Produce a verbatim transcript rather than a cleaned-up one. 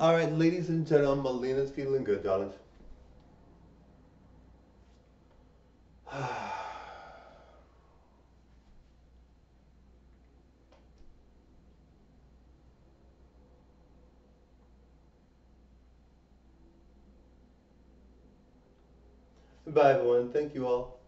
All right, ladies and gentlemen, Melina's feeling good, darling. Bye, everyone. Thank you all.